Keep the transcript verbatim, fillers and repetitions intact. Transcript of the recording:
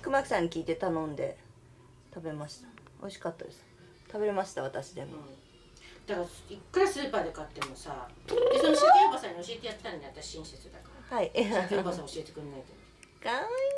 熊木さんに聞いて頼んで食べました。美味しかったです。食べれました私でも、うん、 だからいくらスーパーで買ってもさ、でその鮭おばさんに教えてやったんで、私親切だから。はい、鮭おばさん教えてくれないけど。 かわい